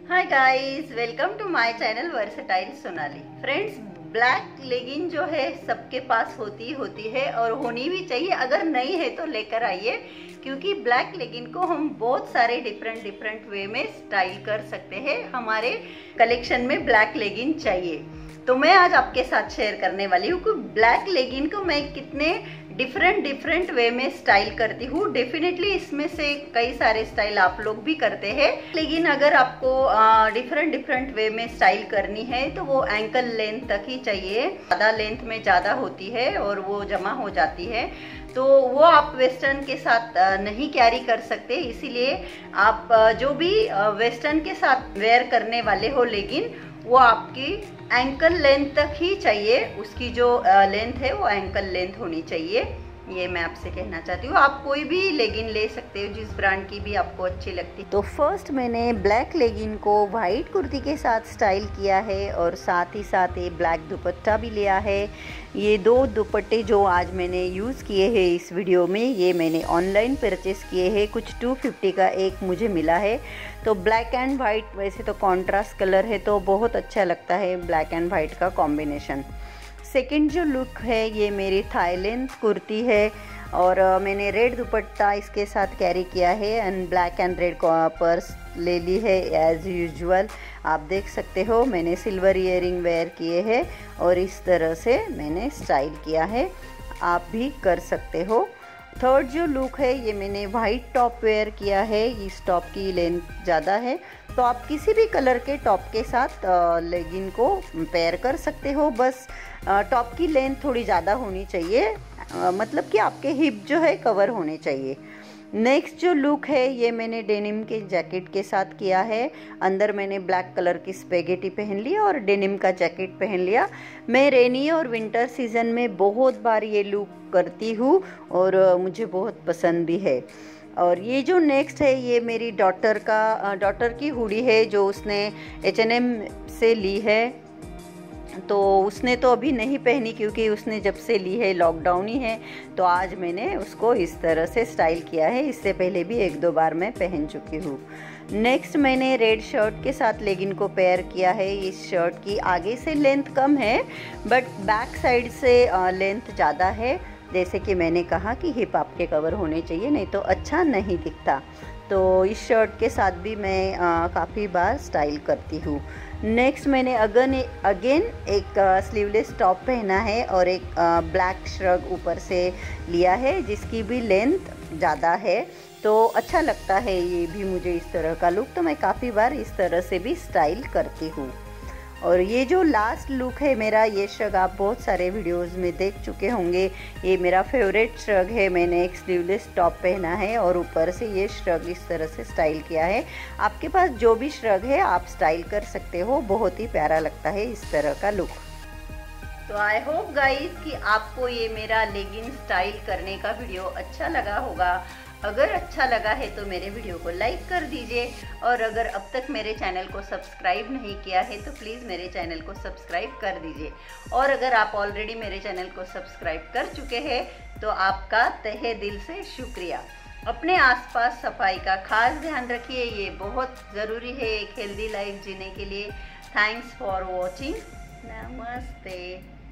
Hi guys, welcome to my channel versatile Sonali. Friends, black legging जो है सबके पास होती है और होनी भी चाहिए। अगर नहीं है तो लेकर आइए, क्योंकि ब्लैक लेगिन को हम बहुत सारे डिफरेंट वे में स्टाइल कर सकते हैं। हमारे कलेक्शन में ब्लैक लेगिन चाहिए, तो मैं आज आपके साथ शेयर करने वाली हूँ कि ब्लैक लेगिन को मैं कितने डिफरेंट वे में स्टाइल करती हूँ। डेफिनेटली इसमें से कई सारे स्टाइल आप लोग भी करते हैं, लेकिन अगर आपको डिफरेंट वे में स्टाइल करनी है तो वो एंकल लेंथ तक ही चाहिए। ज़्यादा लेंथ में ज़्यादा होती है और वो जमा हो जाती है, तो वो आप वेस्टर्न के साथ नहीं कैरी कर सकते। इसीलिए आप जो भी वेस्टर्न के साथ वेयर करने वाले हो लेगिन, वो आपकी एंकल लेंथ तक ही चाहिए। उसकी जो लेंथ है वो एंकल लेंथ होनी चाहिए, ये मैं आपसे कहना चाहती हूँ। आप कोई भी लेगिन ले सकते हो, जिस ब्रांड की भी आपको अच्छी लगती। तो फर्स्ट मैंने ब्लैक लेगिन को वाइट कुर्ती के साथ स्टाइल किया है और साथ ही साथ ये ब्लैक दुपट्टा भी लिया है। ये दो दुपट्टे जो आज मैंने यूज़ किए हैं इस वीडियो में, ये मैंने ऑनलाइन परचेस किए हैं। कुछ 250 का एक मुझे मिला है। तो ब्लैक एंड वाइट वैसे तो कॉन्ट्रास्ट कलर है, तो बहुत अच्छा लगता है ब्लैक एंड वाइट का कॉम्बिनेशन। सेकंड जो लुक है, ये मेरी थाईलैंड कुर्ती है और मैंने रेड दुपट्टा इसके साथ कैरी किया है and black and red purse ले ली है एज यूजुअल। आप देख सकते हो मैंने सिल्वर ईयरिंग वेयर किए हैं और इस तरह से मैंने स्टाइल किया है, आप भी कर सकते हो। थर्ड जो लुक है, ये मैंने वाइट टॉप वेयर किया है। इस टॉप की लेंथ ज़्यादा है, तो आप किसी भी कलर के टॉप के साथ लेगिन को पेयर कर सकते हो। बस टॉप की लेंथ थोड़ी ज़्यादा होनी चाहिए, मतलब कि आपके हिप जो है कवर होने चाहिए। नेक्स्ट जो लुक है, ये मैंने डेनिम के जैकेट के साथ किया है। अंदर मैंने ब्लैक कलर की स्पेगेटी पहन ली और डेनिम का जैकेट पहन लिया। मैं रेनी और विंटर सीजन में बहुत बार ये लुक करती हूँ और मुझे बहुत पसंद भी है। और ये जो नेक्स्ट है, ये मेरी डॉटर की हुडी है जो उसने H&M से ली है। तो उसने तो अभी नहीं पहनी, क्योंकि उसने जब से ली है लॉकडाउन ही है। तो आज मैंने उसको इस तरह से स्टाइल किया है। इससे पहले भी एक दो बार मैं पहन चुकी हूँ। नेक्स्ट मैंने रेड शर्ट के साथ लेगिन को पेयर किया है। इस शर्ट की आगे से लेंथ कम है, बट बैक साइड से लेंथ ज़्यादा है। जैसे कि मैंने कहा कि हिप आपके कवर होने चाहिए, नहीं तो अच्छा नहीं दिखता। तो इस शर्ट के साथ भी मैं काफ़ी बार स्टाइल करती हूँ। नेक्स्ट मैंने अगेन एक स्लीवलेस टॉप पहना है और एक ब्लैक श्रग ऊपर से लिया है, जिसकी भी लेंथ ज़्यादा है, तो अच्छा लगता है ये भी मुझे इस तरह का लुक। तो मैं काफ़ी बार इस तरह से भी स्टाइल करती हूँ। और ये जो लास्ट लुक है मेरा, ये श्रग आप बहुत सारे वीडियोस में देख चुके होंगे। ये मेरा फेवरेट श्रग है। मैंने एक स्लीवलेस टॉप पहना है और ऊपर से ये श्रग इस तरह से स्टाइल किया है। आपके पास जो भी श्रग है आप स्टाइल कर सकते हो, बहुत ही प्यारा लगता है इस तरह का लुक। तो आई होप गाइस कि आपको ये मेरा लेगिन स्टाइल करने का वीडियो अच्छा लगा होगा। अगर अच्छा लगा है तो मेरे वीडियो को लाइक कर दीजिए, और अगर अब तक मेरे चैनल को सब्सक्राइब नहीं किया है तो प्लीज़ मेरे चैनल को सब्सक्राइब कर दीजिए। और अगर आप ऑलरेडी मेरे चैनल को सब्सक्राइब कर चुके हैं तो आपका तहे दिल से शुक्रिया। अपने आसपास सफाई का खास ध्यान रखिए, ये बहुत ज़रूरी है एक हेल्दी लाइफ जीने के लिए। Thanks for watching. नमस्ते।